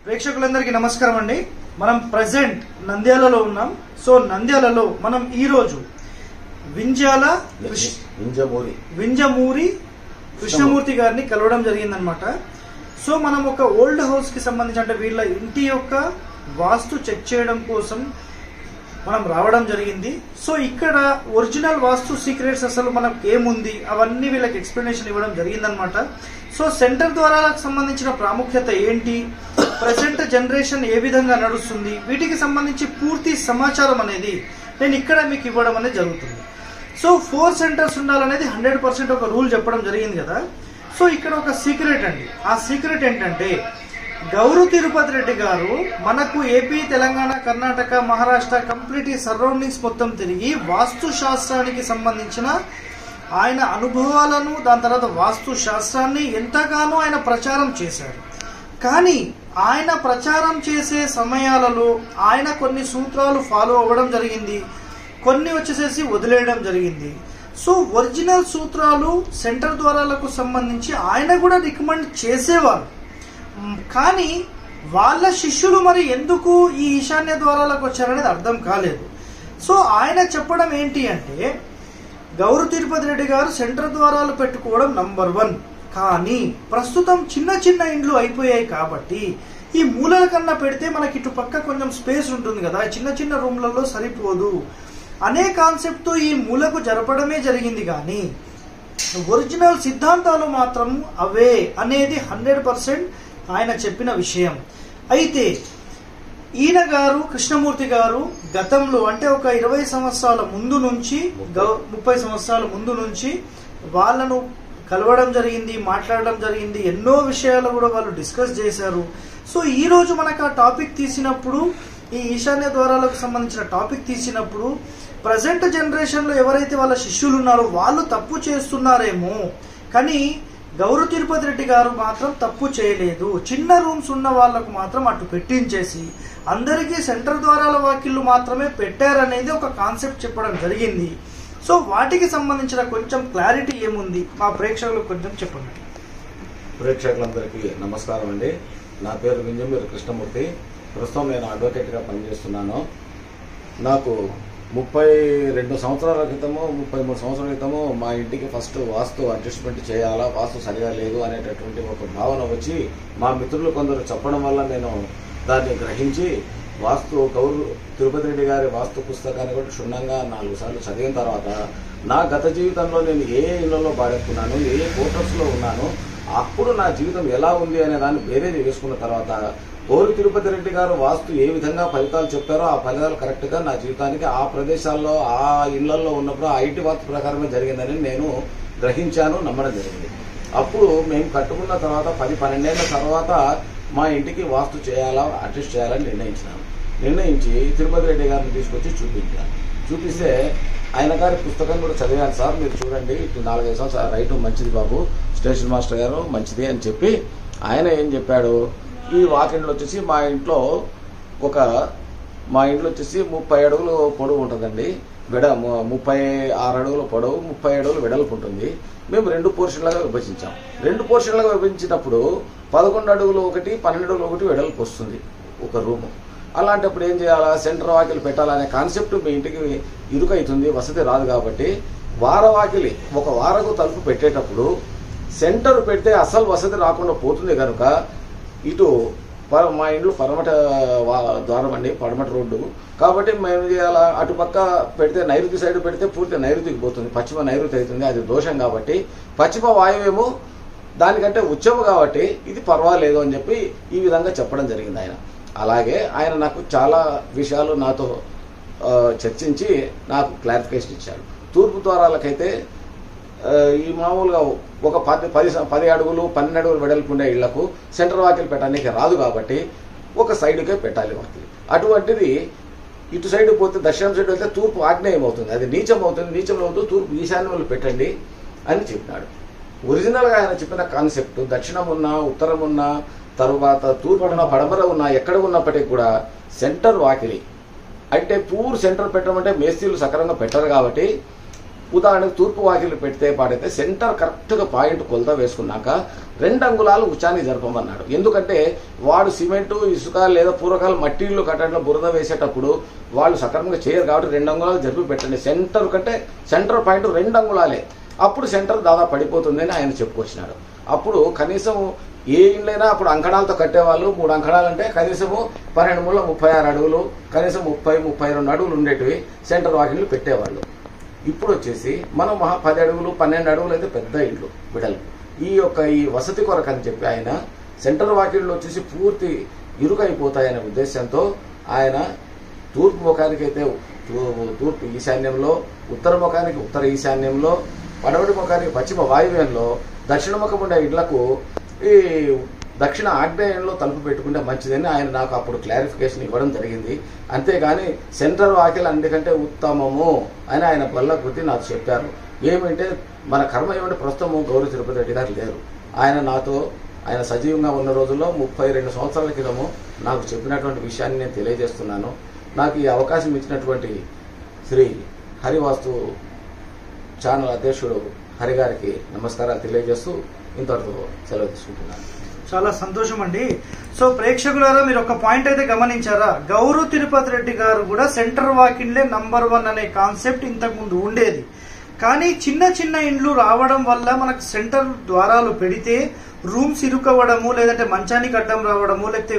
ప్రేక్షకులందరికీ నమస్కారం అండి. మనం ప్రెజెంట్ నంద్యాలలో ఉన్నాం. సో నంద్యాలలో మనం ఈ రోజు వింజమూరి కృష్ణమూర్తి గారిని కలవడం జరిగిందనమాట. సో మనం ఒక ఓల్డ్ హౌస్ కి సంబంధించి అంటే వీళ్ళ ఇంటి యొక్క వాస్తు చెక్ చేయడం కోసం మనం రావడం జరిగింది. సో ఇక్కడ ఒరిజినల్ వాస్తు సీక్రెట్స్ అసలు మనకు ఏముంది అవన్నీ వీళ్ళకి ఎక్స్ప్లెనేషన్ ఇవ్వడం జరిగిందనమాట. సో సెంటర్ ద్వారాలకు సంబంధించిన ప్రాముఖ్యత ఏంటి, ప్రెసెంట్ జనరేషన్ ఏ విధంగా నడుస్తుంది, వీటికి సంబంధించి పూర్తి సమాచారం అనేది నేను ఇక్కడ మీకు ఇవ్వడం అనేది జరుగుతుంది. సో 4 సెంటర్స్ ఉండాలనేది 100% ఒక రూల్ చెప్పడం జరిగింది కదా. సో ఇక్కడ ఒక సీక్రెట్ అండి. ఆ సీక్రెట్ ఏంటంటే గౌరు తిరుపతి రెడ్డి గారు మనకు ఏపీ, తెలంగాణ, కర్ణాటక, మహారాష్ట్ర కంప్లీట్ ఈ సరౌండింగ్స్ మొత్తం తిరిగి వాస్తు శాస్త్రానికి సంబంధించిన ఆయన అనుభవాలను, దాని తర్వాత వాస్తు శాస్త్రాన్ని ఎంతగానో ఆయన ప్రచారం చేశారు. కానీ ఆయన ప్రచారం చేసే సమయాలలో ఆయన కొన్ని సూత్రాలు ఫాలో అవ్వడం జరిగింది, కొన్ని వచ్చేసేసి వదిలేయడం జరిగింది. సో ఒరిజినల్ సూత్రాలు సెంటర్ ద్వారాలకు సంబంధించి ఆయన కూడా రికమెండ్ చేసేవారు. కానీ వాళ్ళ శిష్యులు మరి ఎందుకు ఈ ఈశాన్య ద్వారాలకు వచ్చారనేది అర్థం కాలేదు. సో ఆయన చెప్పడం ఏంటి అంటే గౌరు తిరుపతి రెడ్డి గారు సెంటర్ ద్వారాలు పెట్టుకోవడం నంబర్ 1. కానీ ప్రస్తుతం చిన్న చిన్న ఇండ్లు అయిపోయాయి కాబట్టి ఈ మూలల కన్నా పెడితే మనకి ఇటు పక్క కొంచెం స్పేస్ ఉంటుంది కదా, చిన్న చిన్న రూమ్లలో సరిపోదు అనే కాన్సెప్ట్ తో ఈ మూలకు జరపడమే జరిగింది. కానీ ఒరిజినల్ సిద్ధాంతాలు మాత్రం అవే అనేది 100% ఆయన చెప్పిన విషయం. అయితే ఈయన గారు కృష్ణమూర్తి గారు గతంలో అంటే ఒక 20 సంవత్సరాల ముందు నుంచి 30 సంవత్సరాల ముందు నుంచి వాళ్ళను కలవడం జరిగింది, మాట్లాడడం జరిగింది, ఎన్నో విషయాలు కూడా వాళ్ళు డిస్కస్ చేశారు. సో ఈ రోజు మనకు ఆ టాపిక్ తీసినప్పుడు, ఈ ఈశాన్య ద్వారాలకు సంబంధించిన టాపిక్ తీసినప్పుడు ప్రజెంట్ జనరేషన్ లో ఎవరైతే వాళ్ళ శిష్యులు ఉన్నారో వాళ్ళు తప్పు చేస్తున్నారేమో, కానీ గౌరు తిరుపతి రెడ్డి గారు మాత్రం తప్పు చేయలేదు. చిన్న రూమ్స్ ఉన్న వాళ్లకు మాత్రం అటు పెట్టించేసి అందరికీ సెంటర్ ద్వారాల వాకిళ్లు మాత్రమే పెట్టారనేది ఒక కాన్సెప్ట్ చెప్పడం జరిగింది. సో వాటికి సంబంధించిన కొంచెం క్లారిటీ ఏముంది మా ప్రేక్షకులకు కొంచెం చెప్పండి. ప్రేక్షకులందరికీ నమస్కారం అండి. నా పేరు వింజమూరి కృష్ణమూర్తి. ప్రస్తుతం నేను అడ్వకేట్గా పనిచేస్తున్నాను. నాకు 32 సంవత్సరాల క్రితము 33 సంవత్సరాల క్రితము మా ఇంటికి ఫస్ట్ వాస్తు అడ్జస్ట్మెంట్ చేయాలా, వాస్తు సరిగా లేదు అనేటటువంటి ఒక భావన వచ్చి మా మిత్రులు కొందరు చెప్పడం వల్ల నేను దాన్ని గ్రహించి గౌరు తిరుపతి రెడ్డి గారి వాస్తు పుస్తకాన్ని కూడా క్షుణ్ణంగా 4 సార్లు చదివిన తర్వాత నా గత జీవితంలో నేను ఏ ఇళ్లలో బాడెక్కున్నాను, ఏ క్వార్టర్స్లో ఉన్నాను, అప్పుడు నా జీవితం ఎలా ఉంది అనే దాన్ని బేరేజ్ వేసుకున్న తర్వాత గౌరు తిరుపతి రెడ్డి గారు వాస్తు ఏ విధంగా ఫలితాలు చెప్పారో ఆ ఫలితాలు కరెక్ట్గా నా జీవితానికి ఆ ప్రదేశాల్లో ఆ ఇళ్లలో ఉన్నప్పుడు ఆ ఇంటి వాస్తు ప్రకారమే జరిగిందని నేను గ్రహించాను, నమ్మడం జరిగింది. అప్పుడు మేము కట్టుకున్న తర్వాత 10-12 ఏళ్ల తర్వాత మా ఇంటికి వాస్తు చేయాలా, అడ్జస్ట్ చేయాలని నిర్ణయించి తిరుపతి రెడ్డి గారిని తీసుకొచ్చి చూపిస్తే ఆయన గారి పుస్తకం కూడా చదివాను. సార్ మీరు చూడండి, 4-5 సంవత్సరాలు రైట్ మంచిది బాబు, స్టేషన్ మాస్టర్ గారు మంచిది అని చెప్పి ఆయన ఏం చెప్పాడు, ఈ వాకిండ్లు వచ్చేసి మా ఇంట్లో వచ్చేసి 30 అడుగులు పొడవు ఉంటుందండి, 36 అడుగుల పొడవు, 30 అడుగులు వెడల్పు ఉంటుంది. మేము 2 పోర్షన్లుగా విభజించాం. 2 పోర్షన్లుగా విభజించినప్పుడు 11 అడుగులు ఒకటి, 12 అడుగులు ఒకటి వెడల్పు వస్తుంది ఒక రూము. అలాంటప్పుడు ఏం చేయాలా, సెంటర్ వాకిలు పెట్టాలనే కాన్సెప్ట్ మీ ఇంటికి ఇరుకైతుంది, వసతి రాదు కాబట్టి వారవాకిలి ఒక వారకు తలుపు పెట్టేటప్పుడు సెంటర్ పెడితే అసలు వసతి రాకుండా పోతుంది కనుక ఇటు మా ఇంట్లో పడమట ద్వారం అండి, పడమట రోడ్డు కాబట్టి మేము చేయాలా, అటుపక్క పెడితే నైరుతి సైడ్ పెడితే పూర్తి నైరుతికి పోతుంది, పశ్చిమ నైరుతి అవుతుంది, అది దోషం కాబట్టి పశ్చిమ వాయువేమో దానికంటే ఉచ్చము కాబట్టి ఇది పర్వాలేదు అని చెప్పి ఈ విధంగా చెప్పడం జరిగింది ఆయన. అలాగే ఆయన నాకు చాలా విషయాలు నాతో చర్చించి నాకు క్లారిఫికేషన్ ఇచ్చాడు. తూర్పు ద్వారాలకైతే ఈ మామూలుగా ఒక 10 అడుగులు 12 అడుగులు వెడల్పు ఉండే ఇళ్లకు సెంటర్ వాకిలు పెట్టడానికి రాదు కాబట్టి ఒక సైడ్కే పెట్టాలి వాకిలి. అటువంటిది ఇటు సైడ్ పోతే దక్షిణం సైడ్ వెళ్తే తూర్పు ఆగ్నేయం అవుతుంది, అది నీచం అవుతుంది, నీచంలో అవుతూ తూర్పు ఈశాన్యంలో పెట్టండి అని చెప్పినాడు. ఒరిజినల్గా ఆయన చెప్పిన కాన్సెప్ట్ దక్షిణం ఉన్నా, ఉత్తరం ఉన్నా, తరువాత తూర్పు ఉన్న, పడమర ఉన్నా, ఎక్కడ ఉన్నప్పటికీ కూడా సెంటర్ వాకిలి అంటే పూర్ సెంటర్ పెట్టడం అంటే మేస్త్రీలు సక్రమంగా పెట్టరు కాబట్టి ఉదాహరణకు తూర్పు వాకిలు పెడితే పాడైతే సెంటర్ కరెక్ట్గా పాయింట్ కొలత వేసుకున్నాక 2 అంగుళాలు ఉచ్చాన్ని జరపమన్నాడు. ఎందుకంటే వాడు సిమెంటు, ఇసుక లేదా పూర్వకాలం మట్టిళ్ళు కట్టడంలో బురద వేసేటప్పుడు వాళ్ళు సక్రమంగా చేయరు కాబట్టి 2 అంగుళాలు జరిపి పెట్టండి. సెంటర్ కంటే సెంటర్ పాయింట్ 2 అంగుళాలే, అప్పుడు సెంటర్ దాదాపు పడిపోతుందని ఆయన చెప్పుకొచ్చినాడు. అప్పుడు కనీసం ఏ ఇళ్ళైనా అప్పుడు అంకణాలతో కట్టేవాళ్ళు. 3 అంకణాలు అంటే కనీసము 12 మూల 36 అడుగులు, కనీసం 30-32 అడుగులు ఉండేటివి సెంటర్ వాకిళ్ళు పెట్టేవాళ్ళు. ఇప్పుడు వచ్చేసి మనం 10 అడుగులు 12 అడుగులు అయితే పెద్ద ఇళ్ళు విడలు. ఈ వసతి కొరకు అని చెప్పి ఆయన సెంటర్ వాకిళ్ళు వచ్చేసి పూర్తి ఇరుకైపోతాయనే ఉద్దేశంతో ఆయన తూర్పు ముఖానికి అయితే తూర్పు ఈశాన్యంలో, ఉత్తర ముఖానికి ఉత్తర ఈశాన్యంలో, పడమటి ముఖానికి పశ్చిమ వాయువ్యంలో, దక్షిణ ముఖం ఉండే ఇళ్లకు ఈ దక్షిణ ఆగ్నేయంలో తలుపు పెట్టుకుంటే మంచిదని ఆయన నాకు అప్పుడు క్లారిఫికేషన్ ఇవ్వడం జరిగింది. అంతేగాని సెంటర్ వాకిల్ అందుకంటే ఉత్తమము అని ఆయన వల్ల కొద్ది నాకు చెప్పారు. ఏమంటే మన కర్మ ఏమంటే ప్రస్తుతం గౌరవ తిరుపతి రెడ్డి గారు లేరు. ఆయన సజీవంగా ఉన్న రోజుల్లో 32 సంవత్సరాల క్రితము నాకు చెప్పినటువంటి విషయాన్ని నేను తెలియజేస్తున్నాను. నాకు ఈ అవకాశం ఇచ్చినటువంటి శ్రీ హరివాస్తు ఛానల్ అధ్యక్షుడు హరి గారికి నమస్కారాలు తెలియజేస్తూ ఇంతటితో సెలవు తీసుకుంటున్నాను. చాలా సంతోషం అండి. సో ప్రేక్షకులారా, మీరు ఒక పాయింట్ అయితే గమనించారా? గౌరవ తిరుపతి రెడ్డి గారు కూడా సెంటర్ వాకిన్లే నంబర్ 1 అనే కాన్సెప్ట్ ఇంతకు ముందు ఉండేది. కానీ చిన్న చిన్న ఇండ్లు రావడం వల్ల మనకు సెంటర్ ద్వారాలు పెడితే రూమ్స్ ఇరుకవ్వడము, లేదంటే మంచానికి అడ్డం రావడము, లేకపోతే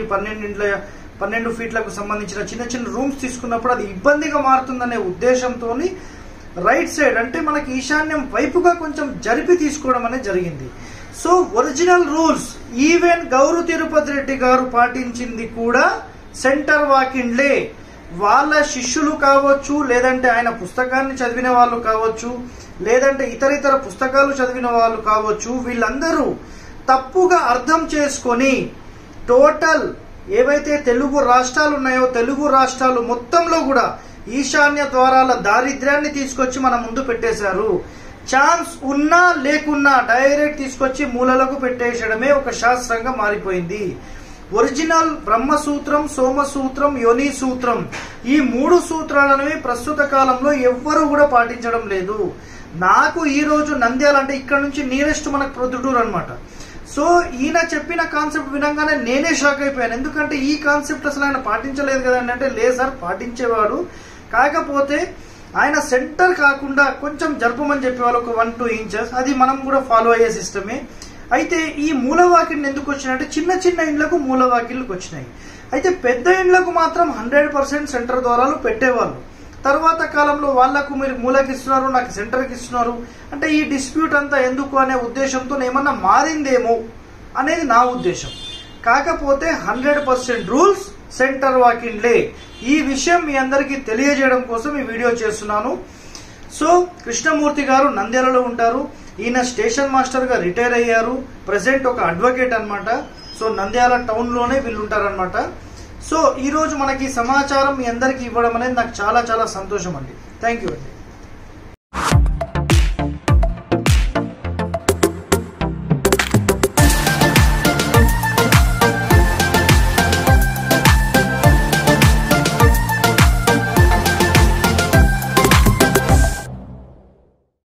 10-12 ఫీట్లకు సంబంధించిన చిన్న చిన్న రూమ్స్ తీసుకున్నప్పుడు అది ఇబ్బందిగా మారుతుందనే ఉద్దేశంతో రైట్ సైడ్ అంటే మనకి ఈశాన్యం వైపుగా కొంచెం జరిపి తీసుకోవడం అనేది జరిగింది. సో ఒరిజినల్ రూల్స్ ఈవెన్ గౌరవ తిరుపతి రెడ్డి గారు పాటించింది కూడా సెంటర్ వాకిన్లే. వాళ్ళ శిష్యులు కావచ్చు, లేదంటే ఆయన పుస్తకాన్ని చదివిన వాళ్ళు కావచ్చు, లేదంటే ఇతర పుస్తకాలు చదివిన వాళ్ళు కావచ్చు, వీళ్ళందరూ తప్పుగా అర్థం చేసుకొని టోటల్ ఏవైతే తెలుగు రాష్ట్రాలు ఉన్నాయో తెలుగు రాష్ట్రాలు మొత్తంలో కూడా ఈశాన్య ద్వారాల దారిద్ర్యాన్ని తీసుకొచ్చి మన ముందు పెట్టేశారు. ఛాన్స్ ఉన్నా లేకున్నా డైరెక్ట్ తీసుకొచ్చి మూలలకు పెట్టేయడమే ఒక శాస్త్రంగా మారిపోయింది. ఒరిజినల్ బ్రహ్మసూత్రం, సోమసూత్రం, యోని సూత్రం, ఈ 3 సూత్రాలను ప్రస్తుత కాలంలో ఎవ్వరూ కూడా పాటించడం లేదు. నాకు ఈ రోజు నంద్యాల అంటే ఇక్కడ నుంచి నియరెస్ట్ మనకు ప్రొద్దుటూరు అనమాట. సో ఈయన చెప్పిన కాన్సెప్ట్ వినంగానే నేనే షాక్ అయిపోయాను. ఎందుకంటే ఈ కాన్సెప్ట్ అసలు ఆయన పాటించలేదు కదండి అంటే, లేదు సార్ పాటించేవాడు, కాకపోతే ఆయన సెంటర్ కాకుండా కొంచెం జరపమని చెప్పేవాళ్ళు ఒక 1-2 ఇంచెస్. అది మనం కూడా ఫాలో అయ్యే సిస్టమే. అయితే ఈ మూలవాకిళ్ళు ఎందుకు వచ్చినాయంటే చిన్న చిన్న ఇండ్లకు మూలవాకిళ్ళకి వచ్చినాయి. అయితే పెద్ద ఇండ్లకు మాత్రం 100% సెంటర్ ద్వారాలు పెట్టేవాళ్ళు. తర్వాత కాలంలో వాళ్లకు మీరు మూలకి ఇస్తున్నారు, నాకు సెంటర్కి ఇస్తున్నారు అంటే ఈ డిస్ప్యూట్ అంతా ఎందుకు అనే ఉద్దేశంతో ఏమన్నా మారిందేమో అనేది నా ఉద్దేశం. కాకపోతే 100% రూల్స్ సెంటర్ వాకిన్లే. ఈ విషయం మీ అందరికీ తెలియజేయడం కోసం ఈ వీడియో చేస్తున్నాను. సో కృష్ణమూర్తి గారు నంద్యాలలో ఉంటారు. ఈయన స్టేషన్ మాస్టర్ గా రిటైర్ అయ్యారు. ప్రెసెంట్ ఒక అడ్వకేట్ అన్నమాట. సో నంద్యాల టౌన్ లోనే వీళ్ళు ఉంటారనమాట. సో ఈ రోజు మనకి సమాచారం మీ అందరికీ ఇవ్వడం అనేది నాకు చాలా చాలా సంతోషం అండి. థ్యాంక్ యూ అండి.